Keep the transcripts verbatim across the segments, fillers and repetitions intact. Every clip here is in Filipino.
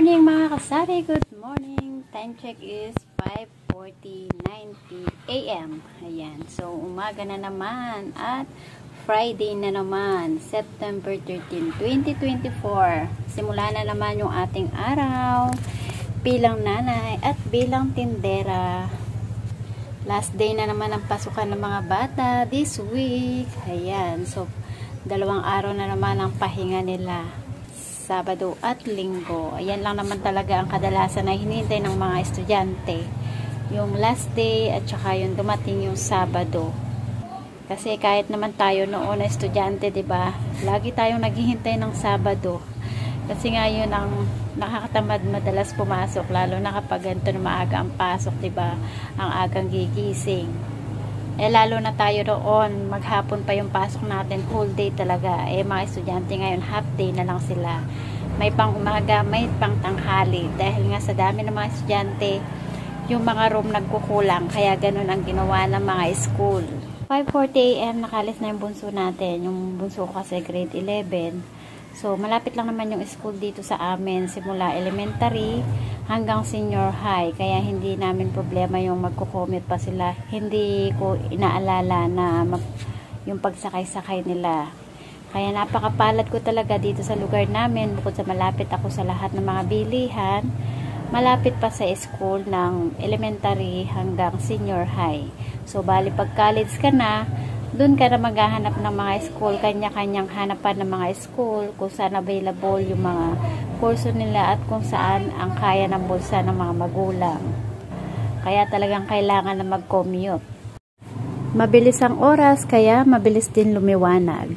morning mga kasari, good morning. Time check is five forty-nine a m Ayan, so umaga na naman at Friday na naman, September thirteenth, twenty twenty-four. Simula na naman yung ating araw bilang nanay at bilang tindera. Last day na naman ang pasukan ng mga bata this week. Ayan, so dalawang araw na naman ang pahinga nila, Sabado at Linggo. Ayan lang naman talaga ang kadalasan na hinihintay ng mga estudyante, yung last day at saka yung dumating yung Sabado. Kasi kahit naman tayo noon na estudyante, 'di ba? Lagi tayong naghihintay ng Sabado. Kasi nga yun ang nakakatamad madalas pumasok, lalo na kapag ganito na maaga ang pasok, 'di ba? Ang agang gigising. Eh lalo na tayo noon, maghapon pa yung pasok natin, whole day talaga. Eh mga estudyante ngayon, half day na lang sila. May pang umaga, may pang tanghali. Dahil nga sa dami ng mga estudyante, yung mga room nagkukulang. Kaya ganun ang ginawa ng mga school. five forty a m nakalis na yung bunso natin. Yung bunso ko kasi grade eleven. So malapit lang naman yung school dito sa amin. Simula elementary hanggang senior high. Kaya hindi namin problema yung magko-commute pa sila. Hindi ko inaalala na mag, yung pagsakay-sakay nila. Kaya napakapalad ko talaga dito sa lugar namin. Bukod sa malapit ako sa lahat ng mga bilihan, malapit pa sa school ng elementary hanggang senior high. So bali pag college ka na, doon ka na maghahanap ng mga school, kanya-kanyang hanapan ng mga school, kung saan available yung mga kurso nila at kung saan ang kaya ng bulsa ng mga magulang. Kaya talagang kailangan na mag-commute. Mabilis ang oras, kaya mabilis din lumiwanag.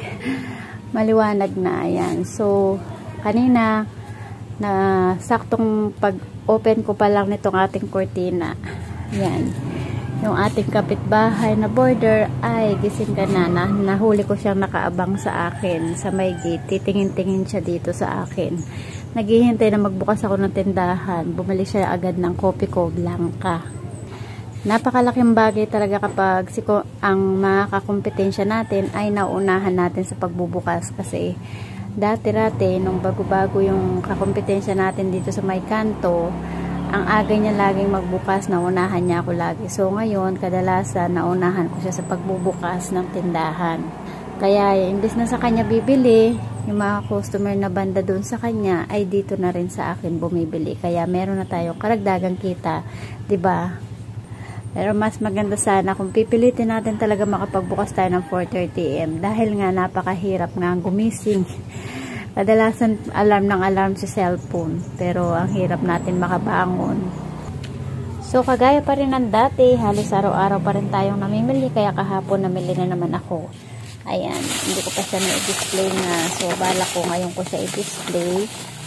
Maliwanag na, ayan. So, kanina, na saktong pag-open ko pa lang nitong ating kurtina. Ayan. Yung ating kapitbahay na border ay gising ka na, na nahuli ko siyang nakaabang sa akin sa may gate. Titingin-tingin siya dito sa akin. Naghihintay na magbukas ako ng tindahan. Bumalik siya agad ng kopi ko, blanca. Napakalaking bagay talaga kapag siko, ang mga kakompetensya natin ay naunahan natin sa pagbubukas. Kasi dati-rati, nung bago-bago yung kakompetensya natin dito sa may kanto, ang aga niya laging magbukas, naunahan niya ako lagi. So ngayon, kadalasan naunahan ko siya sa pagbubukas ng tindahan. Kaya imbes na sa kanya bibili, yung mga customer na banda doon sa kanya ay dito na rin sa akin bumibili. Kaya meron na tayong karagdagang kita, 'di ba? Pero mas maganda sana kung pipilitin natin talaga makapagbukas tayo ng four thirty a m dahil nga napakahirap nga gumising. Kadalasan alarm ng alarm sa cellphone, pero ang hirap natin makabangon. So kagaya pa rin ng dati, halos araw-araw pa rin tayong namimili, kaya kahapon namili na naman ako. Ayan, hindi ko pa siya na-display na, so bala ko ngayon ko siya i-display.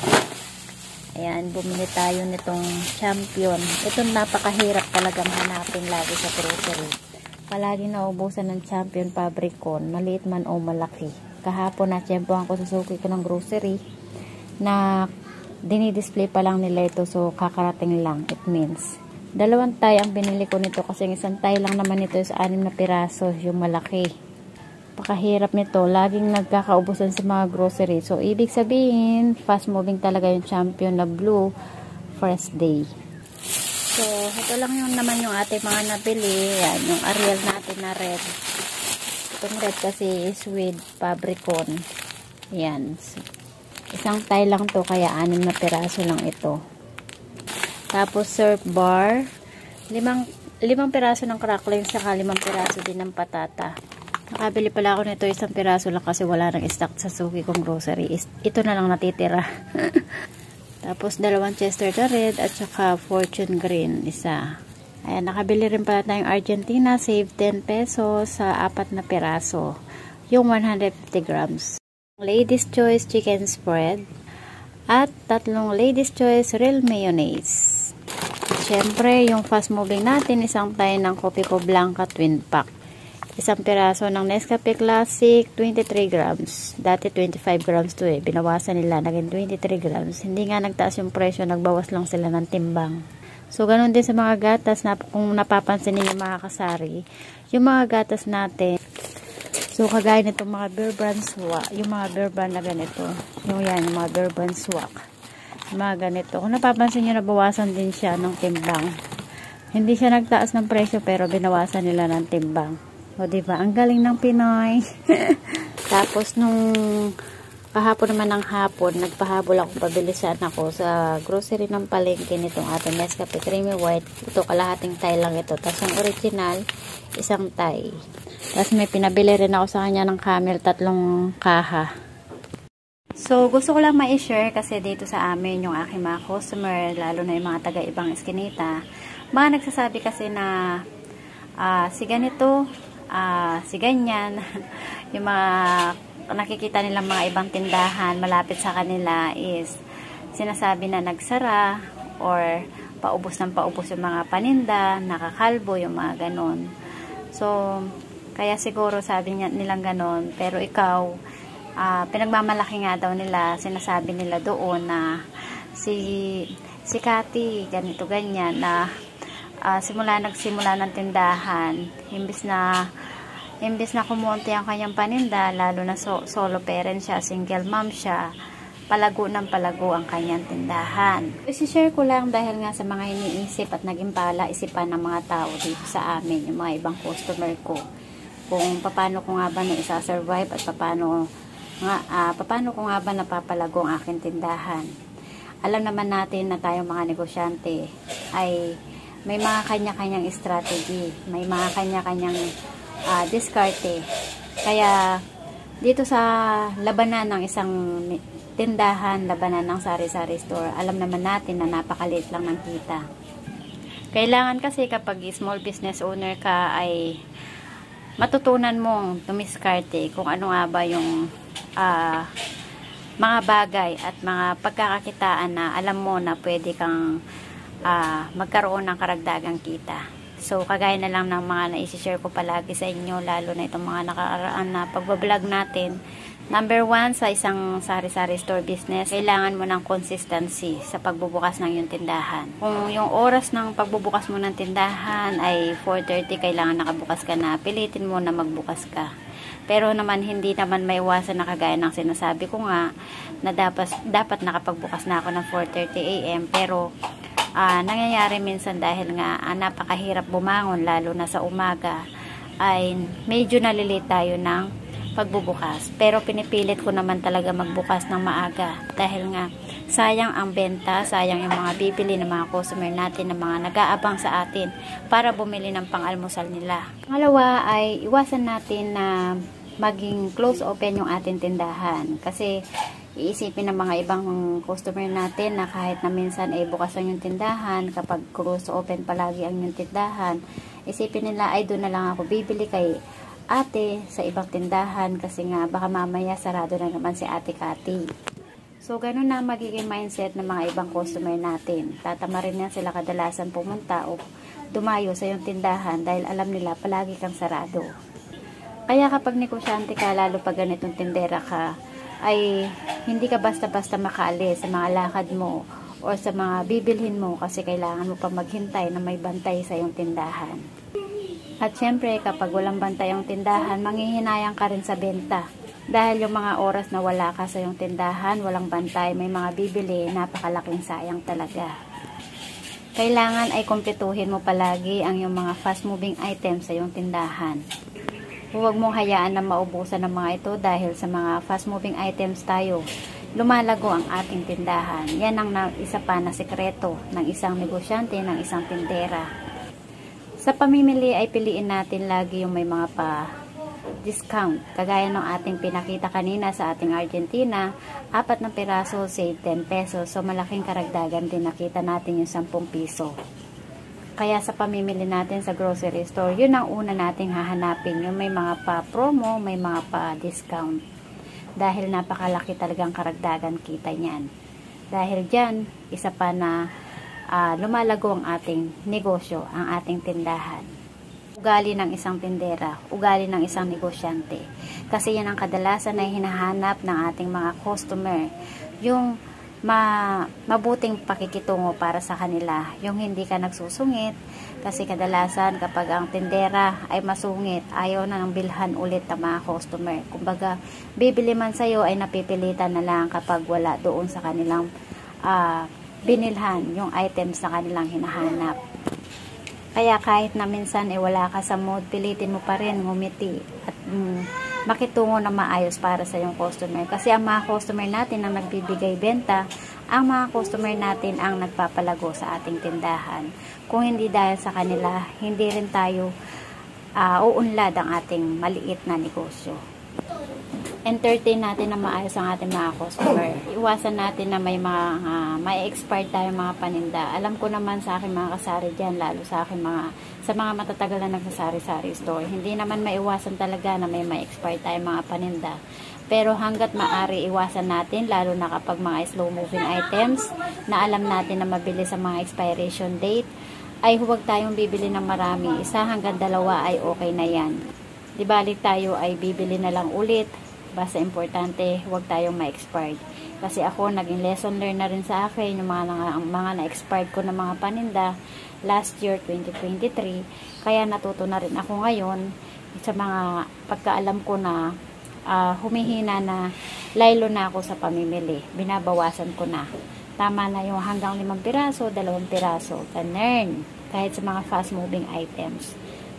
Ayan, bumili tayo nitong Champion. Itong napakahirap talagang hanapin lagi sa grocery. Palagi naubusan ng Champion Fabricon, maliit man o malaki. Kahapon na tiyempohan ko sa suki ko ng grocery na dinidisplay pa lang nila ito, so kakarating lang, it means. Dalawang tay ang binili ko nito kasi isang tay lang naman ito sa anim na piraso, yung malaki. Pakahirap nito, laging nagkakaubusan sa mga grocery. So ibig sabihin, fast moving talaga yung Champion na blue first day. So ito lang yung naman yung ating mga nabili. Yan, yung Ariel natin na red. Itong red kasi is with Fabricon. Ayan. So, isang tie lang to, kaya anim na piraso lang ito. Tapos surf bar. Limang, limang piraso ng crackling, saka limang piraso din ng patata. Nakabili pala ako nito isang piraso lang kasi wala nang stock sa suki kong grocery. Ito na lang natitira. Tapos dalawang Chester na red at saka Fortune green. Isa. Ayan, nakabili rin pala tayong Argentina, save ten pesos sa apat na piraso. Yung one hundred fifty grams. Ladies Choice chicken spread at tatlong Ladies Choice real mayonnaise. Siyempre, yung fast moving natin, isang tayo ng Kopi ko Blanca twin pack. Isang piraso ng Nescafe Classic, twenty-three grams. Dati twenty-five grams to eh. Binawasan nila, naging twenty-three grams. Hindi nga nagtaas yung presyo, nagbawas lang sila ng timbang. So, ganun din sa mga gatas, na, kung napapansin niyo mga kasari, yung mga gatas natin, so, kagaya nitong mga Bear Brand swak, yung mga Bear Brand na ganito, yung yan, yung mga Bear Brand swak, Mga ganito. Kung napapansin nyo, nabawasan din siya ng timbang. Hindi siya nagtaas ng presyo pero binawasan nila ng timbang. O diba? Ang galing ng Pinoy. Tapos nung kahapon naman ng hapon, nagpahabol ako, pabilisan ako sa grocery ng palengke nitong ating Nescafe Creamy White. Ito, kalahating Thai lang ito. Tapos yung original, isang Thai. Tapos may pinabili rin ako sa kanya ng Camel, tatlong kaha. So, gusto ko lang ma-share kasi dito sa amin yung aking mga customer, lalo na yung mga taga-ibang eskinita, mga nagsasabi kasi na uh, si ganito, uh, si ganyan, yung mga nakikita nilang mga ibang tindahan malapit sa kanila is sinasabi na nagsara or paubos ng paubos yung mga paninda, nakakalbo, yung mga ganon. So, kaya siguro sabi niya, nilang ganon, pero ikaw, uh, pinagmamalaki nga daw nila, sinasabi nila doon na si, si Cathy, ganito ganyan, na uh, simula nagsimula ng tindahan, imbis na imbis na kumonti ang kanyang paninda, lalo na so, solo parent siya, single mom siya, palago ng palago ang kanyang tindahan. I-share ko lang dahil nga sa mga iniisip at naging pala isipan ng mga tao dito sa amin, yung mga ibang customer ko, kung paano ko nga ba na isa-survive at paano, nga, uh, paano ko nga ba napapalago ang aking tindahan. Alam naman natin na tayong mga negosyante ay may mga kanya-kanyang strategy, may mga kanya-kanyang Uh, diskarte. Kaya dito sa labanan ng isang tindahan, labanan ng sari-sari store, alam naman natin na napakaliit lang ng kita. Kailangan kasi kapag small business owner ka ay matutunan mong tumiskarte kung ano nga ba yung uh, mga bagay at mga pagkakakitaan na alam mo na pwede kang uh, magkaroon ng karagdagang kita. So, kagaya na lang ng mga na-share ko palagi sa inyo, lalo na itong mga nakaraan na pagbablog natin. Number one, sa isang sari-sari store business, kailangan mo ng consistency sa pagbubukas ng iyong tindahan. Kung yung oras ng pagbubukas mo ng tindahan ay four thirty, kailangan nakabukas ka na, pilitin mo na magbukas ka. Pero naman, hindi naman may iwasan na kagaya ng sinasabi ko nga, na dapat, dapat nakapagbukas na ako ng four thirty a m Pero, Uh, nangyayari minsan dahil nga uh, napakahirap bumangon lalo na sa umaga ay medyo nalilate tayo ng pagbubukas, pero pinipilit ko naman talaga magbukas ng maaga dahil nga sayang ang benta, sayang yung mga bibili ng mga customer natin, ng mga nag-aabang sa atin para bumili ng pang-almusal nila. Pangalawa ay iwasan natin na maging close open yung ating tindahan kasi iisipin ng mga ibang customer natin na kahit na minsan ay bukas ang yung tindahan, kapag close open palagi ang yung tindahan, isipin nila ay doon na lang ako bibili kay ate sa ibang tindahan kasi nga baka mamaya sarado na naman si ate Cathy. So ganun na magiging mindset ng mga ibang customer natin. Tatama rin yan sila kadalasan pumunta o dumayo sa yung tindahan dahil alam nila palagi kang sarado. Kaya kapag negosyante ka, lalo pag ganitong tindera ka, ay hindi ka basta-basta makaalis sa mga lakad mo o sa mga bibilhin mo kasi kailangan mo pa maghintay na may bantay sa iyong tindahan. At syempre, kapag walang bantay ang tindahan, manghihinayang ka rin sa benta. Dahil yung mga oras na wala ka sa iyong tindahan, walang bantay, may mga bibili, napakalaking sayang talaga. Kailangan ay kumpletuhin mo palagi ang iyong mga fast-moving items sa iyong tindahan. Huwag mong hayaan na maubusan ng mga ito dahil sa mga fast-moving items tayo, lumalago ang ating tindahan. Yan ang na, isa pa na sekreto ng isang negosyante, ng isang tindera. Sa pamimili ay piliin natin lagi yung may mga pa-discount. Kagaya ng ating pinakita kanina sa ating Argentina, apat na piraso, save ten pesos. So malaking karagdagan din, nakita natin yung ten piso. Kaya sa pamimili natin sa grocery store, yun ang una nating hahanapin, yung may mga pa-promo, may mga pa-discount. Dahil napakalaki talagang karagdagan kita niyan. Dahil dyan, isa pa na uh, lumalago ang ating negosyo, ang ating tindahan. Ugali ng isang tindera, ugali ng isang negosyante. Kasi yan ang kadalasan na hinahanap ng ating mga customer. Yung Ma, mabuting pakikitungo para sa kanila, yung hindi ka nagsusungit kasi kadalasan kapag ang tindera ay masungit, ayaw na ng bilhan ulit ng mga customer. Kumbaga, bibili man sa'yo ay napipilitan na lang kapag wala doon sa kanilang uh, binilhan yung items na kanilang hinahanap. Kaya kahit na minsan eh, wala ka sa mood, pilitin mo pa rin ngumiti at mm, makitungo na maayos para sa yung customer. Kasi ang mga customer natin ang nagbibigay benta, ang mga customer natin ang nagpapalago sa ating tindahan. Kung hindi dahil sa kanila, hindi rin tayo uh, uunlad ang ating maliit na negosyo. Entertain natin na maayos ang ating mga customer. Iwasan natin na may mga uh, may expired tayo mga paninda. Alam ko naman sa aking mga kasari dyan, lalo sa aking mga sa mga matatagal na nagsasari-sari store. Hindi naman maiwasan talaga na may may expired tayo mga paninda. Pero hanggat maaari iwasan natin, lalo na kapag mga slow moving items na alam natin na mabilis sa mga expiration date, ay huwag tayong bibili ng marami. Isa hanggang dalawa ay okay na yan. Di balik tayo ay bibili na lang ulit. Basta importante, huwag tayong ma-expired. Kasi ako, naging lesson learn na rin sa akin yung mga, mga na-expired ko na mga paninda last year, twenty twenty-three. Kaya natuto na rin ako ngayon sa mga pagkaalam ko na uh, humihina na laylo na ako sa pamimili. Binabawasan ko na. Tama na yung hanggang limang piraso, dalawang piraso. Ganun. Kahit sa mga fast-moving items.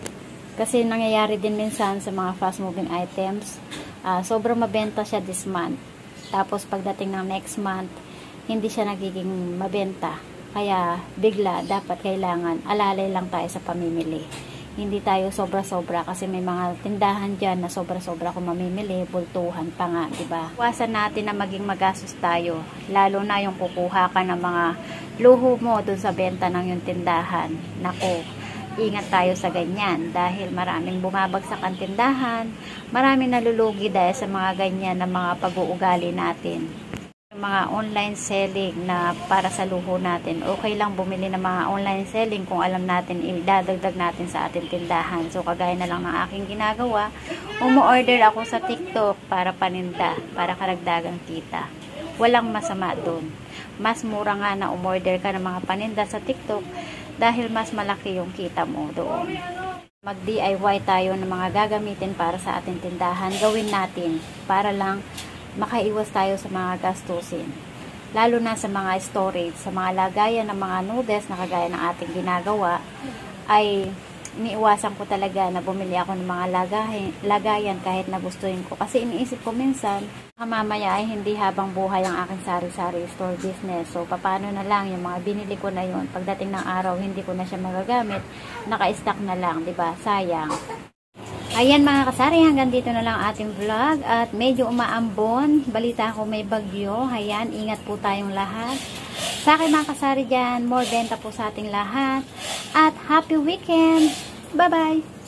Kasi nangyayari din minsan sa mga fast-moving items, Uh, sobrang mabenta siya this month. Tapos pagdating ng next month, hindi siya nagiging mabenta. Kaya bigla, dapat kailangan alalay lang tayo sa pamimili. Hindi tayo sobra-sobra kasi may mga tindahan dyan na sobra-sobra kung mamimili, bultuhan pa nga, diba? Iwasan natin na maging magastos tayo. Lalo na yung kukuha ka ng mga luho mo dun sa benta ng yung tindahan. Nako, ingat tayo sa ganyan dahil maraming bumabagsak ang tindahan, maraming nalulugi dahil sa mga ganyan na mga pag-uugali natin. Yung mga online selling na para sa luho natin, okay lang bumili ng mga online selling kung alam natin, idadagdag natin sa ating tindahan. So kagaya na lang ng aking ginagawa, umu-order ako sa TikTok para paninda, para karagdagang kita. Walang masama doon. Mas mura nga na umorder ka ng mga paninda sa TikTok dahil mas malaki yung kita mo doon. Mag-D I Y tayo ng mga gagamitin para sa ating tindahan. Gawin natin para lang makaiwas tayo sa mga gastusin. Lalo na sa mga storage, sa mga lagayan ng mga noodles na kagaya ng ating ginagawa, ay iniiwasan ko talaga na bumili ako ng mga lagayan, lagayan kahit na gustuhin ko. Kasi iniisip ko minsan, mamaya ay hindi habang buhay ang aking sari-sari store business. So, paano na lang yung mga binili ko na yun, pagdating ng araw, hindi ko na siya magagamit, naka-stock na lang, diba? Sayang. Ayan mga kasari, hanggang dito na lang ating vlog at medyo umaambon. Balita ko may bagyo. Ayan, ingat po tayong lahat. Sa akin mga kasari dyan, more benta po sa ating lahat. At happy weekend! Bye-bye!